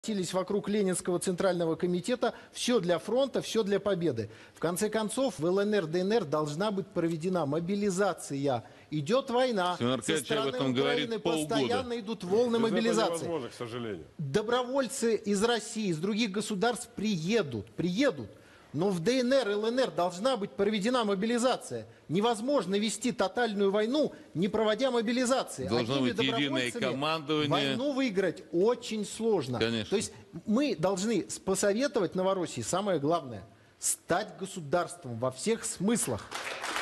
Вокруг Ленинского центрального комитета, все для фронта, все для победы. В конце концов, в ЛНР, ДНР должна быть проведена мобилизация. Идет война, со стороны Украины постоянно идут волны мобилизации. Невозможно, к сожалению. Добровольцы из России, из других государств приедут. Но в ДНР и ЛНР должна быть проведена мобилизация. Невозможно вести тотальную войну, не проводя мобилизации. Должно быть единое командование. Войну выиграть очень сложно. Конечно. То есть мы должны посоветовать Новороссии, самое главное, стать государством во всех смыслах.